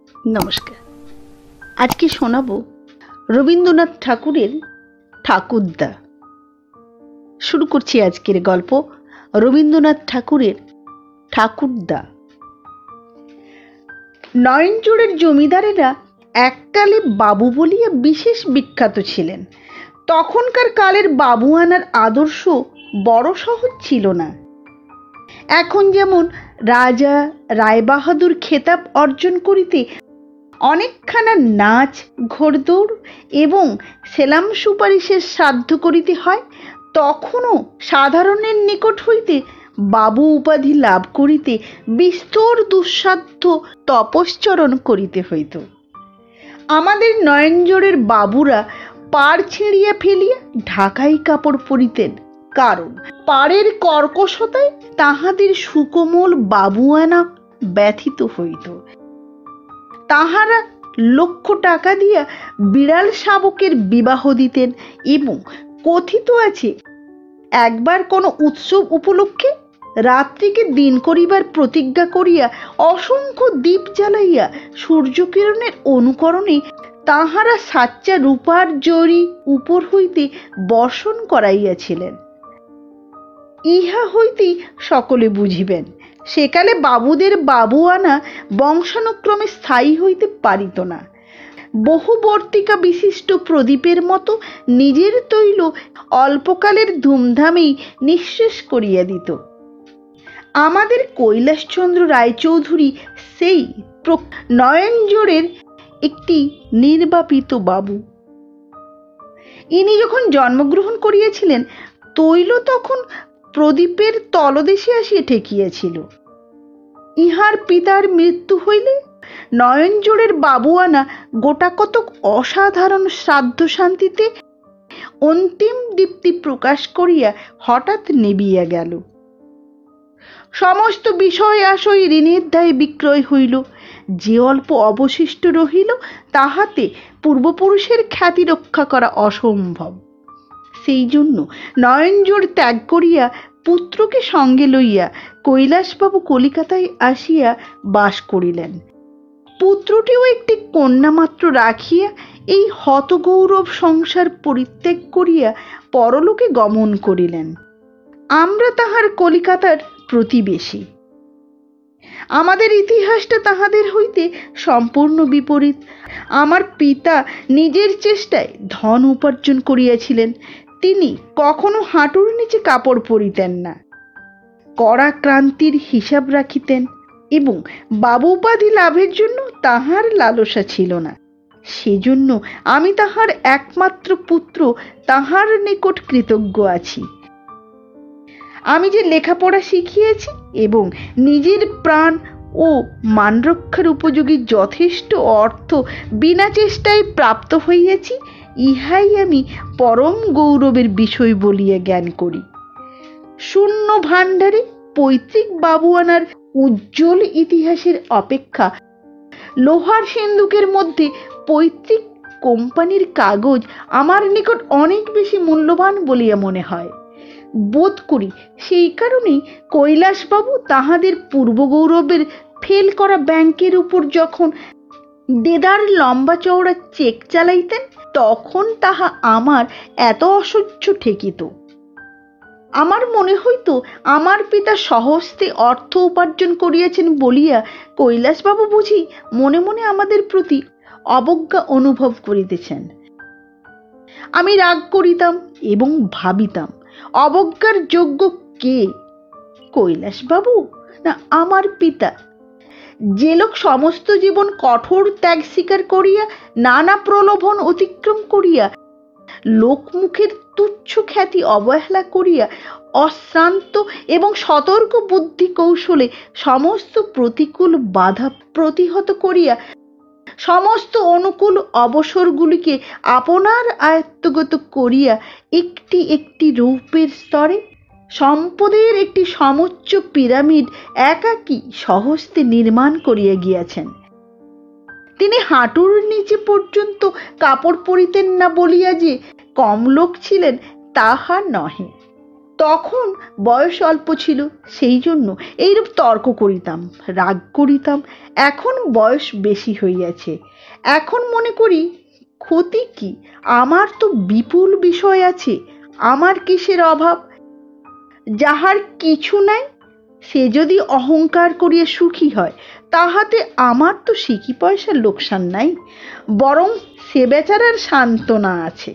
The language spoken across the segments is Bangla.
নমস্কার। আজকে শোনাবো রবীন্দ্রনাথ ঠাকুরের ঠাকুরদা। শুরু করছি আজকের গল্প রবীন্দ্রনাথ ঠাকুরের ঠাকুরদা। নয়নজোড়ের জমিদারেরা এককালে বাবু বলিয়া বিশেষ বিখ্যাত ছিলেন। তখনকার কালের বাবুয়ানার আদর্শ বড় সহজ ছিল না। এখন যেমন রাজা রায়বাহাদুর খেতাব অর্জন করিতে অনেকখানা নাচ, ঘোড়দৌড় এবং সেলাম সুপারিশের সাধ্য করিতে হয়, তখনও সাধারণের নিকট হইতে বাবু উপাধি লাভ করিতে বিস্তর দুঃসাধ্য তপশ্চরণ করিতে হইত। আমাদের নয়নজোড়ের বাবুরা পাড় ছিঁড়িয়া ফেলিয়া ঢাকাই কাপড় পরিতেন, কারণ পাড়ের কর্কশতায় তাহাদের সুকোমল বাবুয়ানা ব্যথিত হইত। তাহারা লক্ষ টাকা দিয়া বিড়াল শাবকের বিবাহ দিতেন এবং কথিত আছে একবার কোনো উৎসব উপলক্ষে রাত্রিকে দিন করিবার প্রতিজ্ঞা করিয়া অসংখ্য দীপ জ্বালাইয়া সূর্যকিরণের অনুকরণে তাহারা সাচ্চা রূপার জরি উপর হইতে বর্ষণ করাইয়াছিলেন। ইহা হইতেই সকলে বুঝিবেন সেকালে বাবুদের বাবুয়ানা বংশানুক্রমে স্থায়ী হইতে পারিত না। বহুবর্তিকা বিশিষ্ট প্রদীপের মতো নিজের তৈল অল্পকালের ধুমধামেই নিঃশেষ করিয়া দিত। আমাদের কৈলাসচন্দ্র রায়চৌধুরী সেই নয়নজোড়ের একটি নির্বাপিত বাবু। ইনি যখন জন্মগ্রহণ করিয়াছিলেন, তৈল তখন প্রদীপের তলদেশে আসিয়া ঠেকিয়াছিল। ইহার পিতার মৃত্যু হইলে নয়নজোড়ের বাবুয়ানা গোটাকতক অসাধারণ শ্রাদ্ধ শান্তিতে অন্তিম দীপ্তি প্রকাশ করিয়া হঠাৎ নিবিয়া গেল। সমস্ত বিষয় আশয় ঋণের দায়ে বিক্রয় হইল। যে অল্প অবশিষ্ট রহিল তাহাতে পূর্বপুরুষের খ্যাতি রক্ষা করা অসম্ভব। সেই জন্য নয়নজোড় ত্যাগ করিয়া পুত্রকে সঙ্গে লইয়া কৈলাসবাবু কলিকাতায় আসিয়া বাস করিলেন। পুত্রটিও একটি কন্যা মাত্র রাখিয়া এই হতগৌরব সংসার পরিত্যাগ করিয়া পরলোকে গমন করিলেন। আমরা তাহার কলিকাতার প্রতিবেশী। আমাদের ইতিহাসটা তাহাদের হইতে সম্পূর্ণ বিপরীত। আমার পিতা নিজের চেষ্টায় ধন উপার্জন করিয়াছিলেন। তিনি কখনো হাঁটুর নিচে কাপড় পরিতেন না, কড়া ক্রান্তির হিসাব রাখিতেন এবং বাবু উপাধি লাভের জন্য তাহার লালসা ছিল না। সেজন্য আমি তাহার একমাত্র পুত্র, তাহার নিকট কৃতজ্ঞ আছি। আমি যে লেখাপড়া শিখিয়েছি এবং নিজের প্রাণ ও মানরক্ষার উপযোগী যথেষ্ট অর্থ বিনা চেষ্টায় প্রাপ্ত হইয়াছি, ইহাই আমি পরম গৌরবের বিষয় বলিয়া জ্ঞান করি। শূন্য ভাণ্ডারে পৈতৃক বাবুয়ানার উজ্জ্বল ইতিহাসের অপেক্ষা লোহার সিন্দুকের মধ্যে পৈতৃক কোম্পানির কাগজ আমার নিকট অনেক বেশি মূল্যবান বলিয়া মনে হয়। বোধ করি সেই কারণেই কৈলাসবাবু তাহাদের পূর্বগৌরবের ফেল করা ব্যাংকের উপর যখন দেদার লম্বা চওড়া চেক চালাইতেন, তখন তাহা আমার এত অসহ্য ঠেকিত। আমার মনে হইত আমার পিতা স্বহস্তে অর্থ উপার্জন করিয়াছেন বলিয়া কৈলাসবাবু বুঝি মনে মনে আমাদের প্রতি অবজ্ঞা অনুভব করিতেছেন। আমি রাগ করিতাম এবং ভাবিতাম, অবজ্ঞার যোগ্য কে, কৈলাসবাবু না আমার পিতা? যে লোক সমস্ত জীবন কঠোর ত্যাগ স্বীকার করিয়া নানা প্রলোভন অতিক্রম করিয়া লোকমুখের তুচ্ছ খ্যাতি অবহেলা করিয়া অশ্রান্ত এবং সতর্ক বুদ্ধি কৌশলে সমস্ত প্রতিকূল বাধা প্রতিহত করিয়া সমস্ত অনুকূল অবসরগুলিকে আপনার আয়ত্তগত করিয়া একটি একটি রূপের স্তরে সম্পদের একটি সমুচ্চ পিরামিড একাকী সহস্তে নির্মাণ করিয়া গিয়াছেন। তিনি হাঁটুর নিচে পর্যন্ত কাপড় পরিতেন না বলিয়া যে কম লোক ছিলেন তাহা নহে। তখন বয়স অল্প ছিল, সেই জন্য এইরূপ তর্ক করিতাম, রাগ করিতাম। এখন বয়স বেশি হইয়াছে, এখন মনে করি ক্ষতি কি, আমার তো বিপুল বিষয় আছে, আমার কিসের অভাব। যাহার কিছু নাই সে যদি অহংকার করিয়া সুখী হয়, তাহাতে আমার তো সিকি পয়সার লোকসান নাই, বরং সে বেচারার সান্ত্বনা আছে।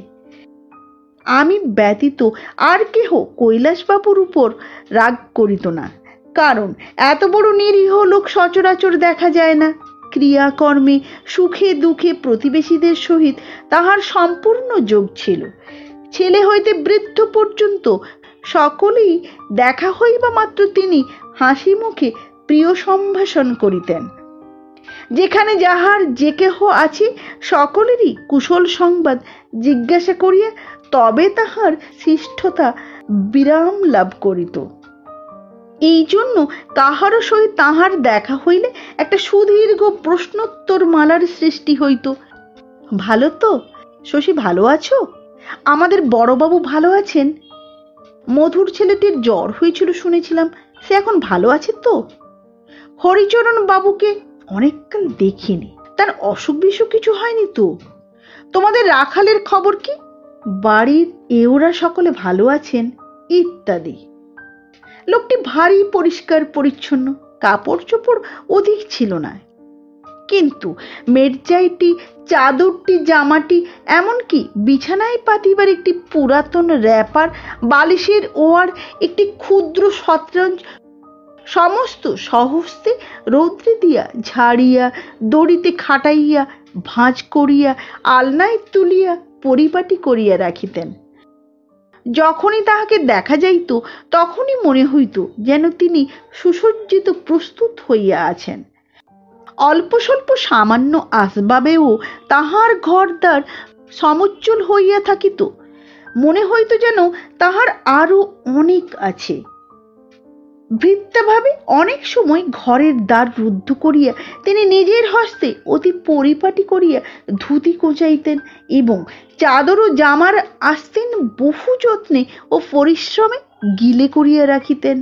আমি ব্যতীত আর কেহ কৈলাসবাবুর উপর রাগ করিত না, কারণ এত বড় নিরীহ লোক সচরাচর দেখা যায় না। ক্রিয়াকর্মে সুখে দুঃখে প্রতিবেশীদের সহিত তাহার সম্পূর্ণ যোগ ছিল। ছেলে হইতে বৃদ্ধ পর্যন্ত সকলেই দেখা হইবা মাত্র তিনি হাসি মুখে প্রিয় সম্ভাষণ করিতেন। যেখানে যাহার যে কেহ আছে সকলেরই কুশল সংবাদ জিজ্ঞাসা করিয়া তবে তাহার শিষ্টতা বিরাম লাভ করিত। এই জন্য কাহারও সহিত তাহার দেখা হইলে একটা সুদীর্ঘ প্রশ্নোত্তর মালার সৃষ্টি হইত। ভালো তো শশী, ভালো আছো? আমাদের বড়বাবু ভালো আছেন? মধুর ছেলেটির জ্বর হয়েছিল শুনেছিলাম, সে এখন ভালো আছে তো? হরিচরণ বাবুকে অনেককাল দেখিনি, তার অসুখ বিসুখ কিছু হয়নি তো? তোমাদের রাখালের খবর কি? বাড়ির এওরা সকলে ভালো আছেন? ইত্যাদি। লোকটি ভারী পরিষ্কার পরিচ্ছন্ন, কাপড় চোপড় অধিক ছিল না, কিন্তু মেরজাইটি, চাদরটি, জামাটি, এমনকি বিছানায় পাতিবার একটি পুরাতন র্যাপার, বালিশের ওয়ার, একটি ক্ষুদ্র শতরঞ্জ, সমস্ত সহস্তে রৌদ্রে দিয়া ঝাড়িয়া দড়িতে খাটাইয়া ভাঁজ করিয়া আলনায় তুলিয়া পরিপাটি করিয়া রাখিতেন। যখনই তাহাকে দেখা যাইত তখনই মনে হইত যেন তিনি সুসজ্জিত প্রস্তুত হইয়া আছেন। অল্প স্বল্প সামান্য আসবাবেও তাহার ঘরদ্বার সমুজ্জ্বল হইয়া থাকিত, মনে হইত যেন তাহার আরো অনেক আছে। ভৃত্যাভাবে অনেক সময় ঘরের দ্বার রুদ্ধ করিয়া তিনি নিজের হস্তে অতি পরিপাটি করিয়া ধুতি কোঁচাইতেন এবং চাদর ও জামার আস্তিন বহু যত্নে ও পরিশ্রমে গিলে করিয়া রাখিতেন।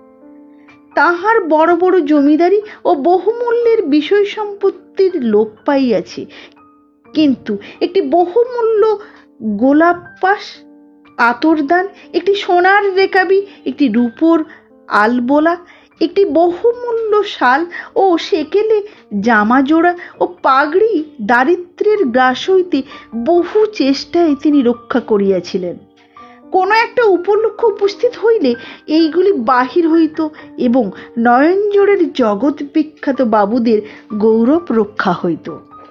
তাহার বড় বড় জমিদারি ও বহুমূল্যের বিষয় সম্পত্তির লোপ পাইয়াছে, কিন্তু একটি বহুমূল্য গোলাপাস, আতরদান, একটি সোনার রেকাবি, একটি রূপোর আলবোলা, একটি বহুমূল্য শাল ও সেকেলে জামা জোড়া ও পাগড়ি দারিদ্র্যের গ্রাস হইতে বহু চেষ্টায় তিনি রক্ষা করিয়াছিলেন। কোনো একটা উপলক্ষ উপস্থিত হইলে এইগুলি বাহির হইত এবং নয়নজোড়ের জগৎ বিখ্যাত বাবুদের গৌরব রক্ষা হইত।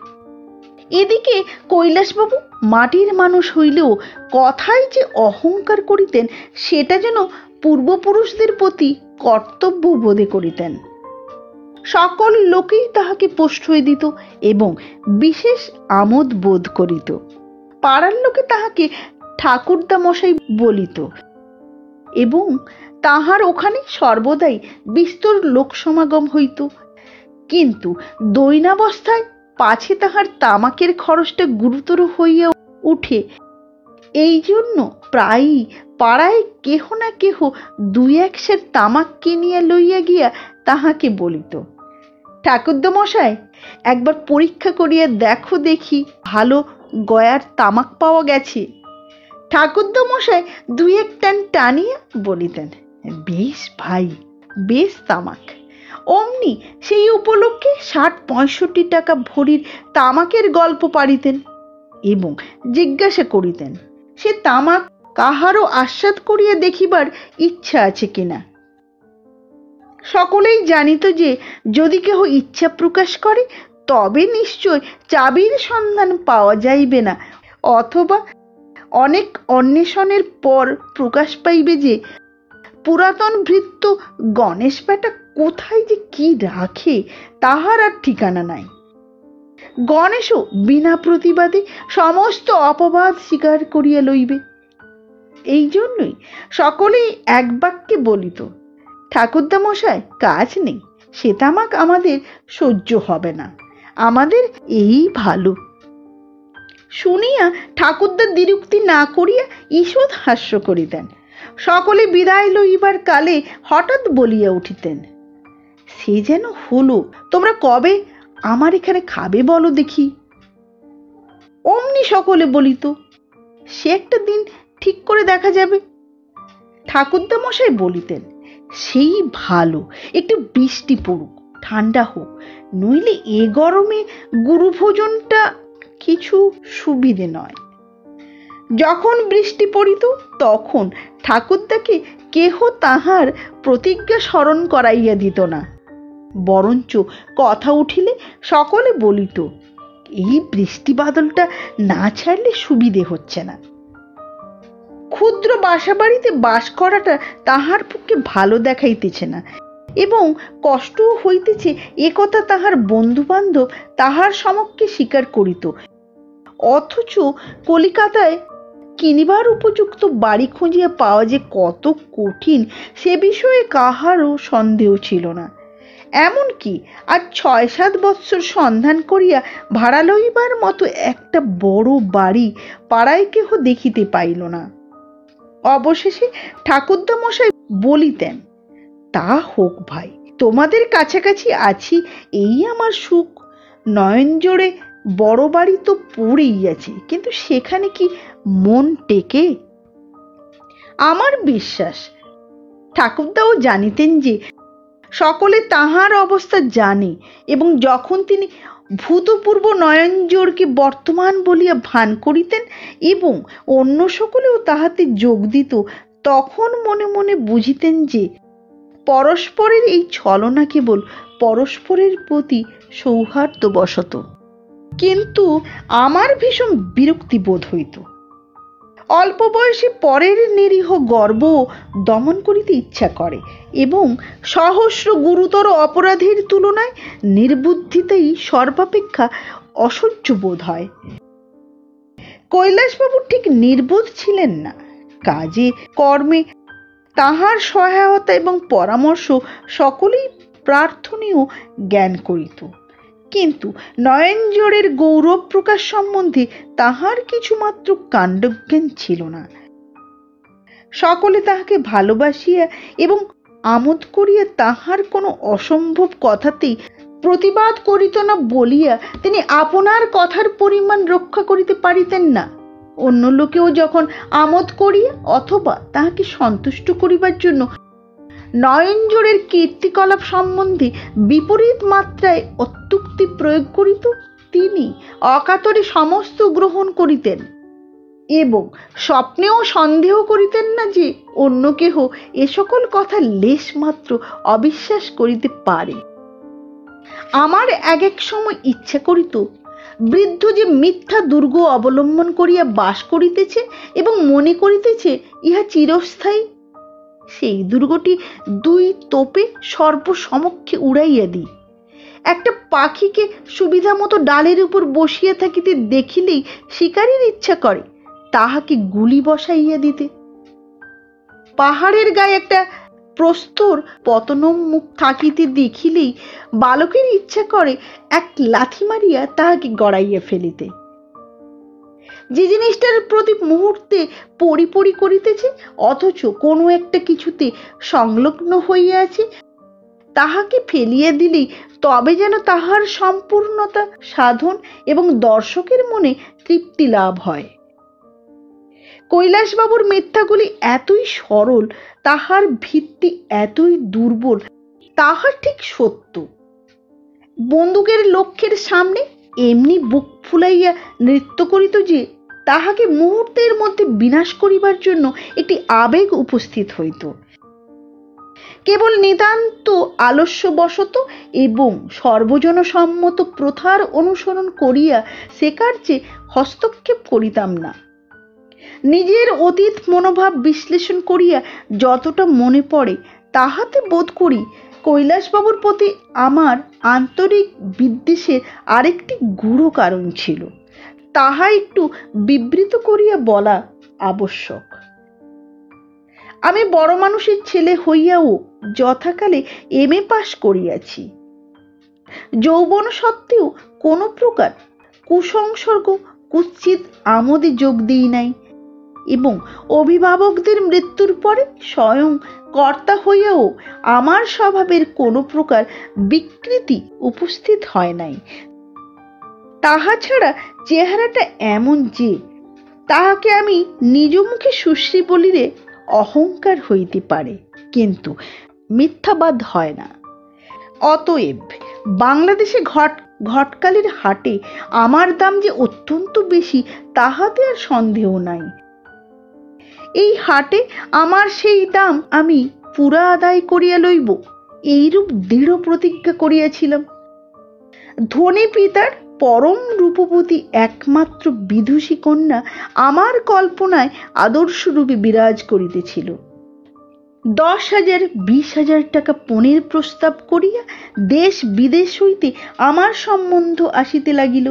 এদিকে কৈলাসবাবু মাটির মানুষ হইলেও কথায় যে অহংকার করিতেন সেটা যেন পূর্বপুরুষদের প্রতি কর্তব্য বোধে করিতেন। সকল লোকেই তাহাকে প্রশ্রয় দিত এবং বিশেষ আমোদ বোধ করিত। পাড়ার লোকে তাহাকে ঠাকুরদা মশাই বলিত এবং তাহার ওখানে সর্বদাই বিস্তর লোক সমাগম হইত। কিন্তু দৈনাবস্থায় পাছে তাহার তামাকের খরচটা গুরুতর হইয়া উঠে, এই জন্য প্রায়ই পাড়ায় কেহ না কেহ দুই এক সের তামাক কিনিয়া লইয়া গিয়া তাহাকে বলিত, ঠাকুরদা মশাই, একবার পরীক্ষা করিয়া দেখো দেখি ভালো গয়ার তামাক পাওয়া গেছে। ঠাকুরদা মশাই দুই এক টান টানিয়া বলিতেন, বেশ ভাই, বেশ তামাক। অমনি সেই উপলক্ষে ৬০-৬৫ টাকা ভরির তামাকের গল্প পাড়িতেন এবং জিজ্ঞাসা করিতেন সে তামাক কাহারও আস্বাদ করিয়া দেখিবার ইচ্ছা আছে কিনা। সকলেই জানিত যে যদি কেহ ইচ্ছা প্রকাশ করে তবে নিশ্চয় চাবির সন্ধান পাওয়া যাইবে না, অথবা অনেক অন্বেষণের পর প্রকাশ পাইবে যে পুরাতন ভৃত্য গণেশ বেটা কোথায় যে কি রাখে তাহার আর ঠিকানা নাই। গণেশও বিনা প্রতিবাদে সমস্ত অপবাদ স্বীকার করিয়া লইবে। এই জন্যই সকলেই এক বাক্যে বলিত, ঠাকুরদা মশাই, কাজ নেই, সে তামাক আমাদের সহ্য হবে না, আমাদের এই ভালো। শুনিয়া ঠাকুরদা দ্বিরুক্তি না করিয়া ঈষৎ হাস্য করিতেন। সকলে বিদায় লইবার কালে হঠাৎ বলিয়া উঠিতেন, সে যেন হলো, তোমরা কবে আমার এখানে খাবে বলো দেখি। অমনি সকলে বলিত, সে একটা দিন ঠিক করে দেখা যাবে। ঠাকুরদা মশাই বলিতেন, সেই ভালো, একটু বৃষ্টি পড়ুক, ঠান্ডা হোক, নইলে এ গরমে গুরু ভোজনটা কিছু সুবিধে নয়। যখন বৃষ্টি পড়িত তখন ঠাকুরদাকে কেহ তাহার প্রতিজ্ঞা স্মরণ করাইয়া দিত না, বরঞ্চ কথা উঠিলে সকলে বলিত, এই বৃষ্টি বাদলটা না ছাড়লে সুবিধে হচ্ছে না। ক্ষুদ্র বাসা বাড়িতে বাস করাটা তাহার পক্ষে ভালো দেখাইতেছে না, এবং কষ্টও হইতেছে, এ কথা তাহার বন্ধু বান্ধব তাহার সমক্ষে স্বীকার করিত। অথচ কলিকাতায় কিনিবার উপযুক্ত বাড়ি খুঁজিয়া পাওয়া যে কত কঠিন, সে বিষয়ে কাহারও সন্দেহ ছিল না। এমনকি আজ ৬-৭ বৎসর সন্ধান করিয়া ভাড়া লইবার মতো একটা বড় বাড়ি পাড়ায় কেহ দেখিতে পাইল না। অবশেষে ঠাকুরদা মশাই বলিতেন, তা হোক ভাই, তোমাদের কাছাকাছি আছি, এই আমার সুখ। নয়ন জোড়ে বড় বাড়ি তো পড়েই আছে, কিন্তু সেখানে কি মন টেকে? আমার বিশ্বাস ঠাকুরদাও জানিতেন যে সকলে তাহার অবস্থা জানে, এবং যখন তিনি ভূতপূর্ব নয়নজোড়কে বর্তমান বলিয়া ভান করিতেন এবং অন্য সকলেও তাহাতে যোগ দিত, তখন মনে মনে বুঝিতেন যে পরস্পরের এই ছলনা কেবল পরস্পরের প্রতি সৌহার্দ্যবশত। কিন্তু আমার ভীষণ বিরক্তি বোধ হইত। অল্প বয়সে পরের নিরীহ গর্ব দমন করিতে ইচ্ছা করে, এবং সহস্র গুরুতর অপরাধীর তুলনায় নির্বুদ্ধিতাই সর্বাপেক্ষা অসহ্য বোধ হয়। কৈলাসবাবু ঠিক নির্বোধ ছিলেন না। কাজে কর্মে তাহার সহায়তা এবং পরামর্শ সকলেই প্রার্থনীয় জ্ঞান করিত, কিন্তু নয়নজোড়ের গৌরব প্রকাশ সম্বন্ধে তাহার কিছুমাত্র কাণ্ডজ্ঞান ছিল না। সকলে তাহাকে ভালোবাসিয়া এবং আমোদ করিয়া তাহার কোনো অসম্ভব কথাতেই প্রতিবাদ করিত না বলিয়া তিনি আপনার কথার পরিমাণ রক্ষা করিতে পারিতেন না। অন্য লোকেও যখন আমোদ করিয়া অথবা তাহাকে সন্তুষ্ট করিবার জন্য নয়নজোড়ের কীর্তিকলাপ সম্বন্ধে বিপরীত মাত্রায় অত্যুক্তি প্রয়োগ করিত, তিনি অকাতরে সমস্ত গ্রহণ করিতেন এবং স্বপ্নেও সন্দেহ করিতেন না যে অন্য কেহ এ সকল কথা লেশ মাত্র অবিশ্বাস করিতে পারে। আমার এক সময় ইচ্ছা করিত, বৃদ্ধ যে মিথ্যা দুর্গ অবলম্বন করিয়া বাস করিতেছে এবং মনে করিতেছে ইহা চিরস্থায়ী, সেই দুর্গটি 2 তোপে সর্বসমক্ষে উড়াইয়া দিই। একটা পাখিকে সুবিধা মতো ডালের উপর বসিয়া থাকিতে দেখিলেই শিকারীর ইচ্ছা করে তাহাকে গুলি বসাইয়া দিতে। পাহাড়ের গায়ে একটা প্রস্তর পতনোন্মুখ থাকিতে দেখিলেই বালকের ইচ্ছা করে এক লাথি মারিয়া তাহাকে গড়াইয়া ফেলিতে। যে জিনিসটার প্রতি মুহূর্তে পরিপরি করিতেছে, অথচ কোনো একটা কিছুতে সংলগ্ন হইয়া আছে, তাহাকে ফেলিয়া দিলেই তবে যেন তাহার সম্পূর্ণতা সাধন এবং দর্শকের মনে তৃপ্তি লাভ হয়। কৈলাসবাবুর মিথ্যাগুলি এতই সরল, তাহার ভিত্তি এতই দুর্বল, তাহা ঠিক সত্য। বন্দুকের লক্ষ্যের সামনে এমনি বুক ফুলাইয়া নৃত্য করিত যে তাহাকে মুহূর্তের মধ্যে বিনাশ করিবার জন্য একটি আবেগ উপস্থিত হইত। কেবল নিতান্ত আলস্যবশত এবং সর্বজনসম্মত প্রথার অনুসরণ করিয়া সে কার্যে হস্তক্ষেপ করিতাম না। নিজের অতীত মনোভাব বিশ্লেষণ করিয়া যতটা মনে পড়ে, তাহাতে বোধ করি কৈলাসবাবুর প্রতি আমার আন্তরিক বিদ্বেষের আরেকটি গূঢ় কারণ ছিল। তাহা একটু বিবৃত করিয়া বলা আবশ্যক। আমি বড় মানুষের ছেলে হইয়াও যথাকালে MA পাশ করিয়াছি। যৌবন সত্ত্বেও কোনো প্রকার কুসংসর্গ কুৎসিত আমোদে যোগ দিই নাই। এবং অভিভাবকদের মৃত্যুর পরে স্বয়ং কর্তা হইয়াও আমার স্বভাবের কোনো প্রকার বিকৃতি উপস্থিত হয় নাই। তাহা ছাড়া চেহারাটা এমন যে তাহাকে আমি নিজ মুখে সুশ্রী বলিলে অহংকার হইতে পারে, কিন্তু মিথ্যাবাদ হয় না। অতএব বাংলাদেশে ঘটকালির হাটে আমার দাম যে অত্যন্ত বেশি তাহাতে আর সন্দেহ নাই। এই হাটে আমার সেই দাম আমি পুরা আদায় করিয়া লইব, এইরূপ দৃঢ় প্রতিজ্ঞা করিয়াছিলাম। ধনী পিতার পরম রূপবতী একমাত্র বিদুষী কন্যা আমার কল্পনায় আদর্শরূপে বিরাজ করিতেছিল। 10,000 20,000 টাকা পণের প্রস্তাব করিয়া দেশ বিদেশ হইতে আমার সম্বন্ধ আসিতে লাগিল।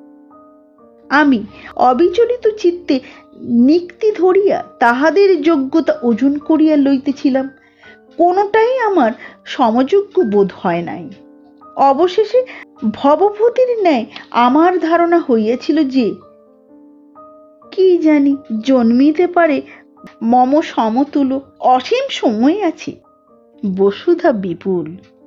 আমি অবিচলিত চিত্তে নিক্তি ধরিয়া তাহাদের যোগ্যতা ওজন করিয়া লইতেছিলাম। কোনোটাই আমার সমযোগ্য বোধ হয় নাই। অবশেষে ভবভূতির ন্যায় আমার ধারণা হইয়াছিল যে কি জানি জন্মিতে পারে মম সমতুল্য, অসীম সময় আছে, বসুধা বিপুল।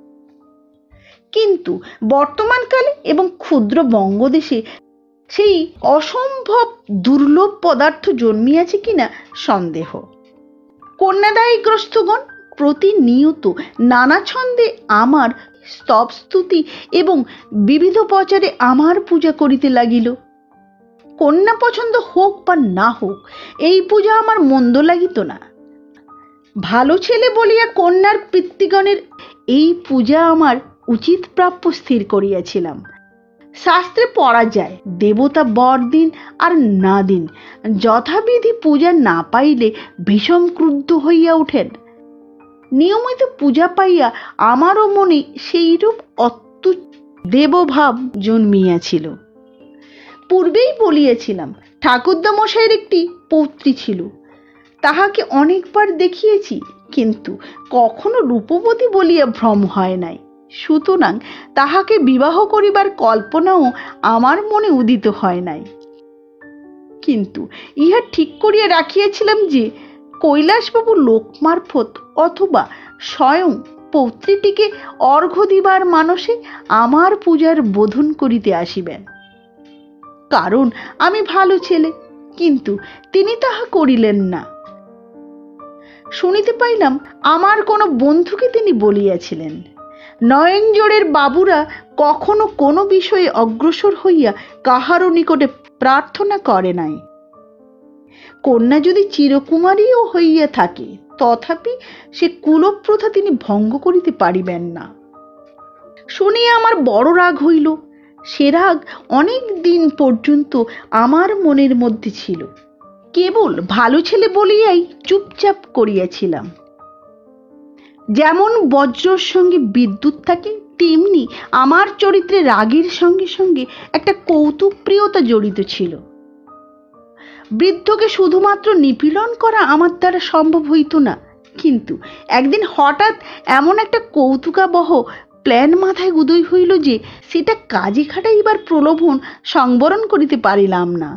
কিন্তু বর্তমানকালে এবং ক্ষুদ্র বঙ্গদেশে সেই অসম্ভব দুর্লভ পদার্থ জন্মিয়াছে কিনা সন্দেহ। কন্যাদায়গ্রস্তগণ প্রতিনিয়ত নানা ছন্দে আমার স্তব স্তুতি এবং বিবিধ প্রচারে আমার পূজা করিতে লাগিল। কন্যা পছন্দ হোক বা না হোক, এই পূজা আমার মন্দ লাগিত না। ভালো ছেলে বলিয়া কন্যার পিতৃগণের এই পূজা আমার উচিত প্রাপ্য স্থির করিয়াছিলাম। শাস্ত্রে পড়া যায়, দেবতা বর দিন আর না দিন যথাবিধি পূজা না পাইলে ভীষণ ক্রুদ্ধ হইয়া ওঠেন। নিয়মিত পূজা পাইয়া আমারও মনে সেইরূপ দেবভাব জন্মিয়াছিল। পূর্বেই বলিয়াছিলাম, ঠাকুরদা মশাইয়ের একটি পৌত্রী ছিল। তাহাকে অনেকবার দেখিয়েছি, কিন্তু কখনো রূপবতী বলিয়া ভ্রম হয় নাই। সুতরাং তাহাকে বিবাহ করিবার কল্পনাও আমার মনে উদিত হয় নাই। কিন্তু ইহা ঠিক করিয়া রাখিয়াছিলাম যে কৈলাসবাবু লোক মারফত অথবা স্বয়ং পৌত্রীটিকে অর্ঘ্য দিবার মানসে আমার পূজার বোধন করিতে আসিবেন। কারণ আমি ভালো ছেলে, কিন্তু তিনি তাহা করিলেন না। শুনিতে পাইলাম আমার কোনো বন্ধুকে তিনি বলিয়াছিলেন, নয়নজোড়ের বাবুরা কখনো কোনো বিষয়ে অগ্রসর হইয়া কাহারও নিকটে প্রার্থনা করে নাই। কন্যা যদি চিরকুমারীও হইয়া থাকে, তথাপি সে কুলপ্রথা তিনি ভঙ্গ করিতে পারিবেন না। শুনিয়া আমার বড় রাগ হইল। সে রাগ অনেক দিন পর্যন্ত আমার মনের মধ্যে ছিল, কেবল ভালো ছেলে বলিয়াই চুপচাপ করিয়াছিলাম। যেমন বজ্রর সঙ্গে বিদ্যুৎ থাকে, তেমনি আমার চরিত্রে রাগের সঙ্গে সঙ্গে একটা কৌতুক প্রিয়তা জড়িত ছিল। বৃদ্ধকে শুধুমাত্র নিপীড়ন করা আমার দ্বারা সম্ভব হইত না, কিন্তু একদিন হঠাৎ এমন একটা কৌতুকাবহ প্ল্যান মাথায় উদয় হইল যে সেটা কাজে খাটাইবার প্রলোভন সংবরণ করিতে পারিলাম না।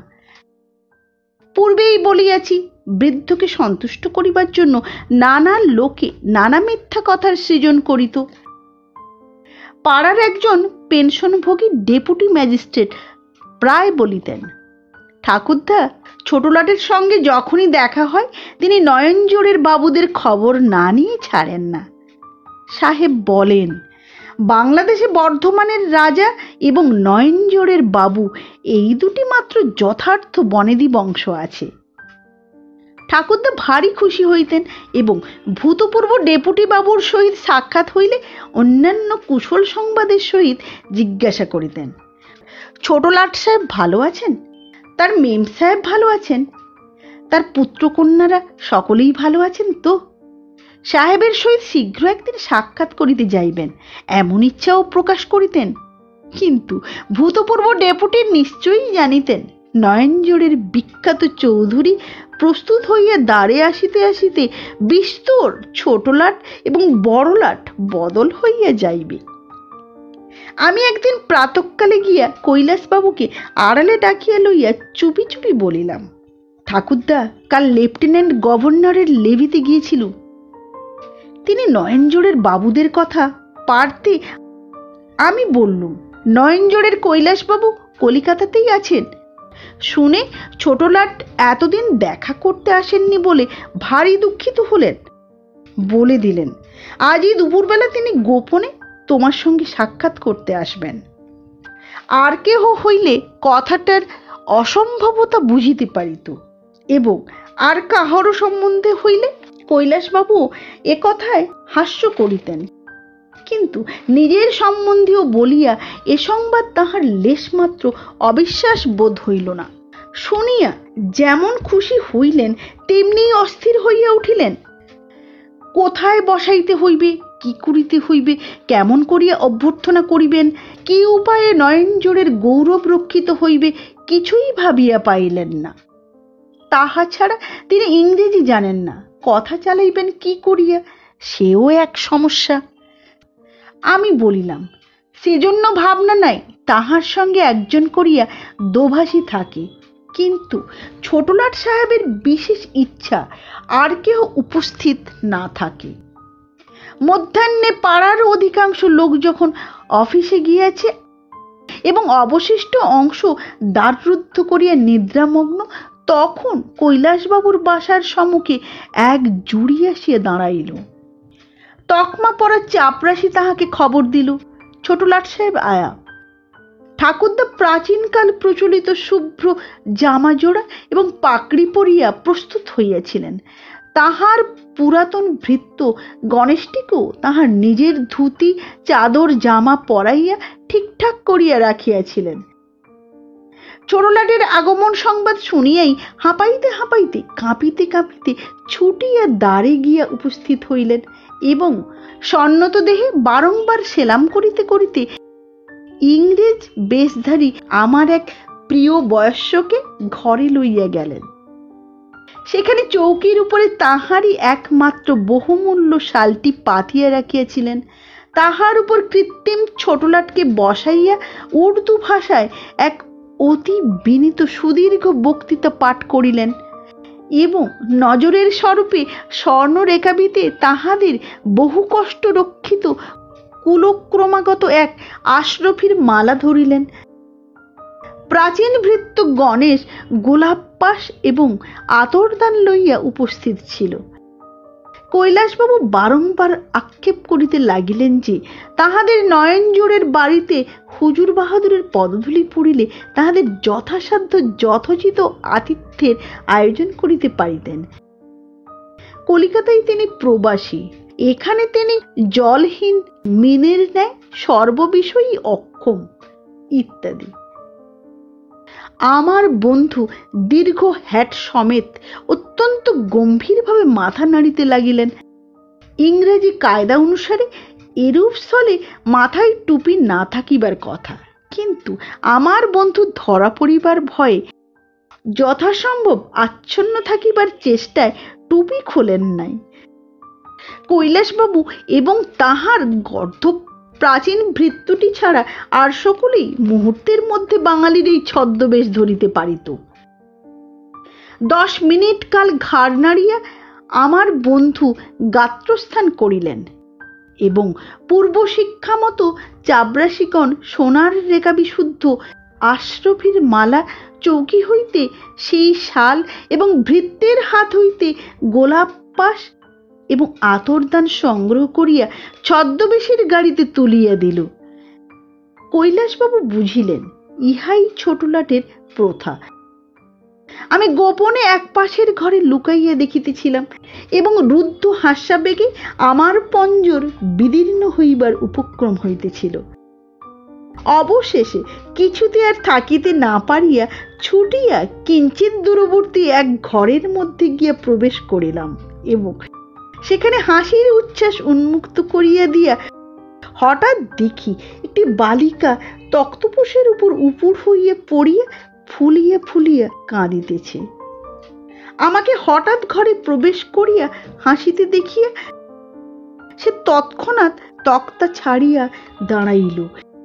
পূর্বেই বলিয়াছি, বৃদ্ধকে সন্তুষ্ট করিবার জন্য নানা লোকে নানা মিথ্যা কথার সৃজন করিত। পাড়ার একজন পেনশনভোগী ডেপুটি ম্যাজিস্ট্রেট প্রায় বলিতেন, ঠাকুরদা ছোটলাটের সঙ্গে যখনই দেখা হয় তিনি নয়নজোড়ের বাবুদের খবর না নিয়ে ছাড়েন না। সাহেব বলেন, বাংলাদেশে বর্ধমানের রাজা এবং নয়নজোড়ের বাবু এই দুটি মাত্র যথার্থ বনেদি বংশ আছে। ঠাকুরদা ভারী খুশি হইতেন এবং ভূতপূর্ব ডেপুটি বাবুর সহিত সাক্ষাৎ হইলে অন্যান্য কুশল সংবাদের সহিত জিজ্ঞাসা করিতেন, ছোটলাট সাহেব ভালো আছেন? তার মেম সাহেব ভালো আছেন? তার পুত্রকন্যারা সকলেই ভালো আছেন তো? সাহেবের সহিত শীঘ্র একদিন সাক্ষাৎ করিতে যাইবেন এমন ইচ্ছাও প্রকাশ করিতেন। কিন্তু ভূতপূর্ব ডেপুটি নিশ্চয়ই জানিতেন নয়নজোড়ের বিখ্যাত চৌধুরী প্রস্তুত হইয়া দাঁড়ে আসিতে আসিতে বিস্তর ছোটলাট এবং বড়লাট বদল হইয়া যাইবে। আমি একদিন প্রাতঃকালে গিয়া কৈলাসবাবুকে আড়ালে ডাকিয়া লইয়া চুপি চুপি বলিলাম, ঠাকুরদা কাল লেফটেন্যান্ট গভর্নরের লেভিতে গিয়েছিল। তিনি নয়নজোড়ের বাবুদের কথা পারতে আমি বললুম, নয়নজোড়ের কৈলাসবাবু কলিকাতাতেই আছেন। শুনে ছোটলাট এতদিন দেখা করতে আসেননি বলে ভারী দুঃখিত হলেন। বলে দিলেন আজই দুপুরবেলা তিনি গোপনে তোমার সঙ্গে সাক্ষাৎ করতে আসবেন। আর কেহ হইলে কথাটার অসম্ভবতা বুঝিতে পারিত, এবং আর কাহারও সম্বন্ধে হইলে কৈলাসবাবু এ কথায় হাস্য করিতেন। কিন্তু নিজের সম্বন্ধীয় বলিয়া এ সংবাদ তাহার লেশমাত্র অবিশ্বাস বোধ হইল না। শুনিয়া যেমন খুশি হইলেন তেমনি অস্থির হইয়া উঠিলেন। কোথায় বসাইতে হইবে, কি করিতে হইবে, কেমন করিয়া অভ্যর্থনা করিবেন, কি উপায়ে নয়নজোড়ের গৌরব রক্ষিত হইবে, কিছুই ভাবিয়া পাইলেন না। তাহা ছাড়া তিনি ইংরেজি জানেন না, কথা চালাইবেন কি করিয়া, সেও এক সমস্যা। আমি বলিলাম, সেজন্য ভাবনা নাই, তাহার সঙ্গে একজন করিয়া দোভাষী থাকে। কিন্তু ছোটলাট সাহেবের বিশেষ ইচ্ছা আর কেহ উপস্থিত না থাকে। মধ্যাহ্নে পাড়ার অধিকাংশ লোক যখন অফিসে গিয়াছে এবং অবশিষ্ট অংশ দ্বাররুদ্ধ করিয়া নিদ্রামগ্ন, তখন কৈলাসবাবুর বাসার সম্মুখে এক জুড়ি আসিয়া দাঁড়াইল। তকমা পরা চাপরাশি তাহাকে খবর দিল, ছোটলাট সাহেব আয়া। ঠাকুরদা প্রাচীনকাল প্রচলিত শুভ্র জামা জোড়া এবং পাকড়ি পরিয়া প্রস্তুত হইয়াছিলেন। তাহার পুরাতন ভৃত্য গণেশটিকেও তাহার নিজের ধুতি চাদর জামা পরাইয়া ঠিকঠাক করিয়া রাখিয়াছিলেন। ছোটলাটের আগমন সংবাদ শুনিয়াই হাঁপাইতে হাঁপাইতে কাঁপিতে কাঁপিতে ছুটিয়া দ্বারে গিয়া উপস্থিত হইলেন, এবং সন্নত দেহে বারংবার সেলাম করিতে করিতে ইংরেজ বেশধারী আমার এক প্রিয় বয়স্যকে ঘরে লইয়া গেলেন। সেখানে চৌকির উপরে তাহারই একমাত্র বহুমূল্য শালটি পাতিয়া রাখিয়াছিলেন। তাহার উপর কৃত্রিম ছোটলাটকে বসাইয়া উর্দু ভাষায় এক অতি বিনীত সুদীর্ঘ বক্তৃতা পাঠ করিলেন, এবং নজরের স্বরূপে স্বর্ণরেখাবিতে তাহাদের বহু কষ্ট রক্ষিত কুলক্রমাগত এক আশরফির মালা ধরিলেন। প্রাচীন ভৃত্য গণেশ গোলাপপাশ এবং আতরদান লইয়া উপস্থিত ছিল। কৈলাসবাবু বারংবার আক্ষেপ করিতে লাগিলেন যে তাহাদের নয়নজোড়ের বাড়িতে হুজুর বাহাদুরের পদধূলি পড়িলে তাহাদের যথাসাধ্য যথোচিত আতিথ্যের আয়োজন করিতে পারিতেন। কলিকাতায় তিনি প্রবাসী, এখানে তিনি জলহীন মিনের ন্যায় সর্ববিষয়ই অক্ষম ইত্যাদি। আমার বন্ধু দীর্ঘ হ্যাট সমেত অত্যন্ত গম্ভীরভাবে মাথা নাড়িতে লাগিলেন। ইংরেজি কায়দা অনুসারে এরূপ স্থলে মাথায় টুপি না থাকিবার কথা, কিন্তু আমার বন্ধু ধরা পড়িবার ভয়ে যথাসম্ভব আচ্ছন্ন থাকিবার চেষ্টায় টুপি খোলেন নাই। কৈলাসবাবু এবং তাহার গর্ধ প্রাচীন ভৃত্যটি ছাড়া আর সকলেই মুহূর্তের মধ্যে বাঙালির এই ছদ্মবেশ ধরিতে পারিত। 10 মিনিট কাল ঘাড় নাড়িয়া আমার বন্ধু গাত্রস্থান করিলেন, এবং পূর্ব শিক্ষা মতো চাবরাশিগণ সোনার রেখা বিশুদ্ধ আশরফির মালা চৌকি হইতে, সেই শাল এবং ভৃত্যের হাত হইতে গোলাপ পাশ এবং আতরদান সংগ্রহ করিয়া ছদ্মবেশের গাড়িতে তুলিয়া দিল। কৈলাসবাবু বুঝিলেন ইহাই ছোটলাটের প্রথা। আমি গোপনে এক পাশের ঘরে লুকাইয়া দেখিতেছিলাম, এবং রুদ্ধ হাস্যাবেগে আমার পঞ্জর বিদীর্ণ হইবার উপক্রম হইতেছিল। অবশেষে কিছুতে আর থাকিতে না পারিয়া ছুটিয়া কিঞ্চিত দূরবর্তী এক ঘরের মধ্যে গিয়া প্রবেশ করিলাম, এবং সেখানে হাসির উচ্ছ্বাস উন্মুক্ত করিয়া দিয়া হঠাৎ দেখি একটি বালিকা তক্তপোষের উপর উপুড় হইয়া পড়িয়া ফুলিয়া ফুলিয়া কাঁদিতেছে। আমাকে হঠাৎ ঘরে প্রবেশ করিয়া হাসিতে দেখিয়া সে তৎক্ষণাৎ তক্তা ছাড়িয়া দাঁড়াইল,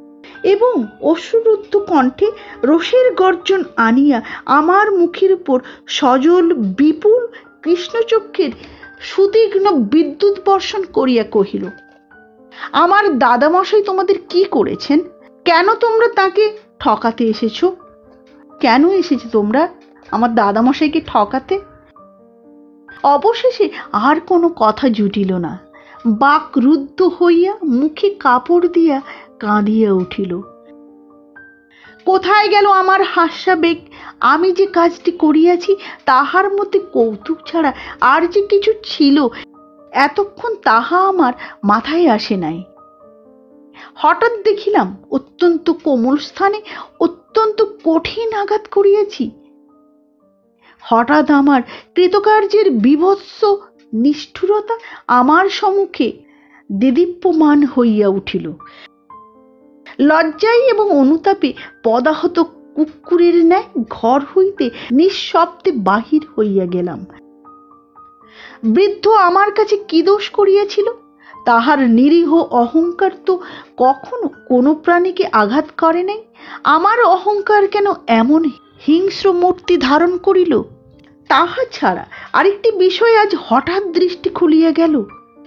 এবং অশ্রুরুদ্ধ কণ্ঠে রোষের গর্জন আনিয়া আমার মুখের উপর সজল বিপুল কৃষ্ণচক্ষের সুতীক্ষ্ণ বিদ্যুৎ বর্ষণ করিয়া কহিল, আমার দাদামশাই তোমাদের কি করেছেন? কেন তোমরা তাকে ঠকাতে এসেছো? কেন এসেছো তোমরা আমার দাদামশাইকে ঠকাতে? অবশেষে আর কোনো কথা জুটিল না। বাক রুদ্ধ হইয়া মুখে কাপড় দিয়া কাঁদিয়া উঠিল। কোথায় গেল আমার হাস্যাবেগ? আমি যে কাজটি করিয়াছি তাহার মধ্যে কৌতুক ছাড়া আর যে কিছু ছিল এতক্ষণ তাহা আমার মাথায় আসে নাই। হঠাৎ দেখিলাম অত্যন্ত কোমল স্থানে অত্যন্ত কঠিন আঘাত করিয়াছি। হঠাৎ আমার কৃতকার্যের বীভৎস নিষ্ঠুরতা আমার সম্মুখে দেদীপ্যমান হইয়া উঠিল। লজ্জায় এবং অনুতাপে পদাহত কুকুরের ন্যায় ঘর হইতে নিঃশব্দে বাহির হইয়া গেলাম। বৃদ্ধ আমার কাছে কি দোষ করিয়াছিল? তাহার নিরীহ অহংকার তো কখনো কোনো প্রাণীকে আঘাত করে নাই। আমার অহংকার কেন এমন হিংস্র মূর্তি ধারণ করিল? তাহা ছাড়া আরেকটি বিষয় আজ হঠাৎ দৃষ্টি খুলিয়া গেল।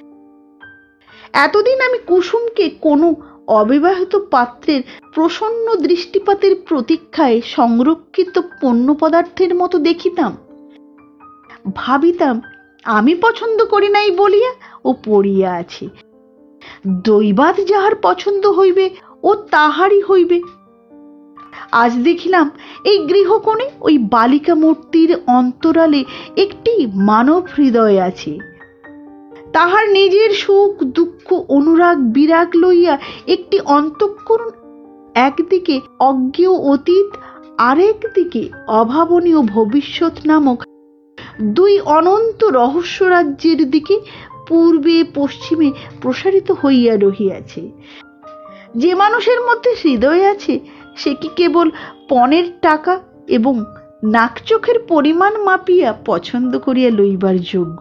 এতদিন আমি কুসুমকে কোনো অবিবাহিত পাত্রের প্রসন্ন দৃষ্টিপাতের প্রতীক্ষায় সংরক্ষিত পণ্য পদার্থের মতো দেখিতাম। ভাবিতাম আমি পছন্দ করি নাই বলিয়া ও পড়িয়া আছে, দৈবাৎ যাহার পছন্দ হইবে ও তাহারই হইবে। আজ দেখিলাম এই গৃহকোণে ওই বালিকা মূর্তির অন্তরালে একটি মানব হৃদয় আছে। তাহার নিজের সুখ দুঃখ অনুরাগ বিরাগ লইয়া একটি অন্তঃকরণ একদিকে অজ্ঞেয় অতীত আরেক দিকে অভাবনীয় ভবিষ্যৎ নামক দুই অনন্ত রহস্য রাজ্যের দিকে পূর্বে পশ্চিমে প্রসারিত হইয়া রহিয়াছে। যে মানুষের মধ্যে হৃদয় আছে সে কি কেবল পণের টাকা এবং নাক চোখের পরিমাণ মাপিয়া পছন্দ করিয়া লইবার যোগ্য?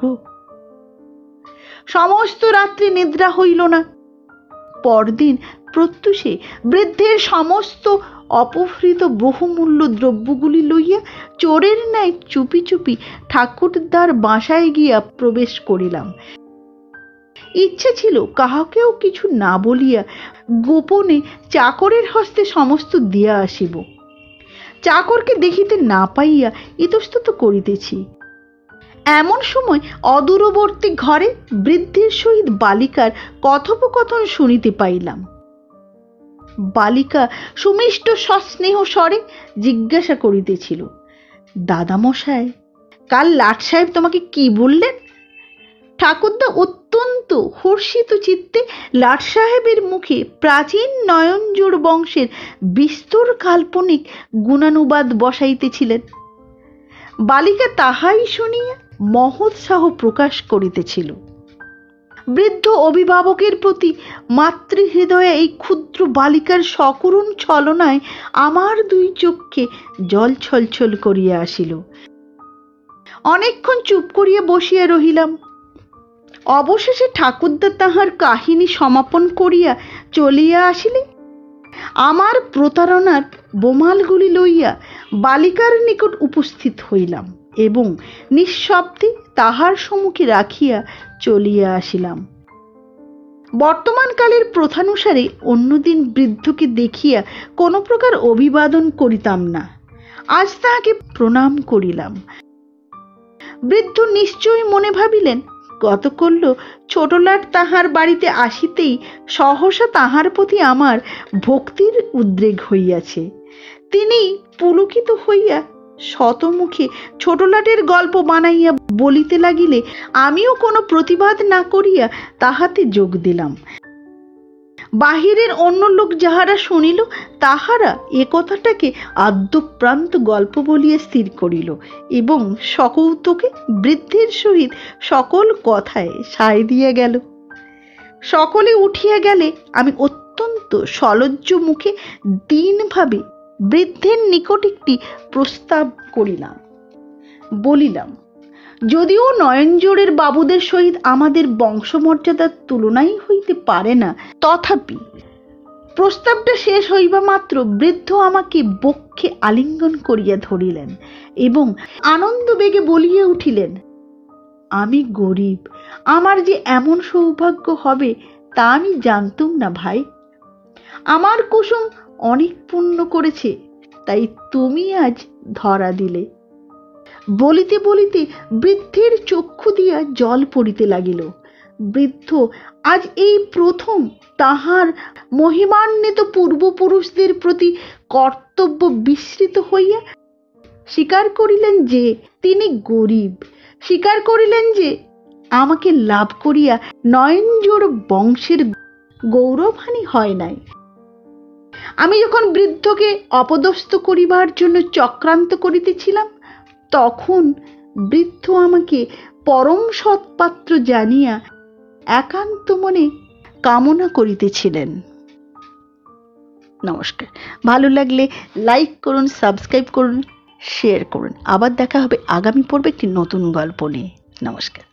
সমস্ত রাত্রি নিদ্রা হইল না। পরদিন প্রত্যুষে বৃদ্ধের সমস্ত অপহৃত বহুমূল্য দ্রব্যগুলি লইয়া চোরের ন্যায় চুপি চুপি ঠাকুরদার বাসায় গিয়া প্রবেশ করিলাম। ইচ্ছে ছিল কাহাকেও কিছু না বলিয়া গোপনে চাকরের হস্তে সমস্ত দিয়া আসিব। চাকরকে দেখিতে না পাইয়া ইতস্তত করিতেছি। এমন সময় অদূরবর্তী ঘরে বৃদ্ধের সহিত বালিকার কথোপকথন শুনিতে পাইলাম। বালিকা সুমিষ্ট সস্নেহ স্বরে জিজ্ঞাসা করিতেছিল, দাদামশাই, কাল লাট সাহেব তোমাকে কি বললেন? ঠাকুরদা অত্যন্ত হর্ষিত চিত্তে লাট সাহেবের মুখে প্রাচীন নয়নজোড় বংশের বিস্তর কাল্পনিক গুণানুবাদ বসাইতেছিলেন। বালিকা তাহাই শুনিয়া মহোৎসাহ প্রকাশ করিতেছিল। বৃদ্ধ অভিভাবকের প্রতি মাতৃহৃদয়ে এই ক্ষুদ্র বালিকার সকরুণ ছলনায় আমার দুই চক্ষে জল ছলছল করিয়া আসিল। অনেকক্ষণ চুপ করিয়া বসিয়া রহিলাম। অবশেষে ঠাকুরদা তাহার কাহিনী সমাপন করিয়া চলিয়া আসিলে আমার প্রতারণার বোমালগুলি লইয়া বালিকার নিকট উপস্থিত হইলাম এবং নিঃশব্দে তাহার সম্মুখে রাখিয়া চলিয়া আসিলাম। বর্তমানকালের প্রথানুসারে অন্যদিন বৃদ্ধকে দেখিয়া কোনো প্রকার অভিবাদন করিতাম না। আজ তাহাকে প্রণাম করিলাম। বৃদ্ধ নিশ্চয় মনে ভাবিলেন গতকল্য ছোটলাট তাহার বাড়িতে আসিতেই সহসা তাহার প্রতি আমার ভক্তির উদ্রেক হইয়াছে। তিনি পুলকিত হইয়া শতমুখে ছোটলাটের গল্প বানাইয়া বলিতে লাগিলে আমিও কোনো প্রতিবাদ না করিয়া তাহাতে যোগ দিলাম। বাহিরের অন্য লোক যাহারা শুনিল তাহারা এ কথাটাকে আদ্যপ্রান্ত গল্প বলিয়া স্থির করিল এবং সকৌতুকে বৃদ্ধের সহিত সকল কথায় সায় দিয়া গেল। সকলে উঠিয়া গেলে আমি অত্যন্ত সলজ্জ মুখে দীনভাবে বৃদ্ধের নিকট একটি প্রস্তাব করিলাম। বলিলাম, যদিও নয়নজোড়ের বাবুদের সহিত আমাদের বংশমর্যাদার তুলনাই হইতে পারে না, তথাপি প্রস্তাবটা শেষ হইবা মাত্র বৃদ্ধ আমাকে বক্ষে আলিঙ্গন করিয়া ধরিলেন এবং আনন্দ বেগে বলিয়া উঠিলেন, আমি গরিব, আমার যে এমন সৌভাগ্য হবে তা আমি জানতুম না ভাই। আমার কুসুম অনেক পুণ্য করেছে, তাই তুমি আজ ধরা দিলে। বলিতে বলিতে বৃদ্ধের চক্ষু দিয়া জল পড়িতে লাগিল। বৃদ্ধ আজ এই প্রথম তাহার মহিমান্বিত পূর্বপুরুষদের প্রতি কর্তব্য বিস্মৃত হইয়া স্বীকার করিলেন যে তিনি গরিব, স্বীকার করিলেন যে আমাকে লাভ করিয়া নয়নজোড় বংশের গৌরবহানি হয় নাই। আমি যখন বৃদ্ধকে অপদস্থ করিবার জন্য চক্রান্ত করিতেছিলাম, তখন বৃদ্ধ আমাকে পরম সৎপাত্র জানিয়া একান্ত মনে কামনা করিতেছিলেন। নমস্কার। ভালো লাগলে লাইক করুন, সাবস্ক্রাইব করুন, শেয়ার করুন। আবার দেখা হবে আগামী পর্বে একটি নতুন গল্প নিয়ে। নমস্কার।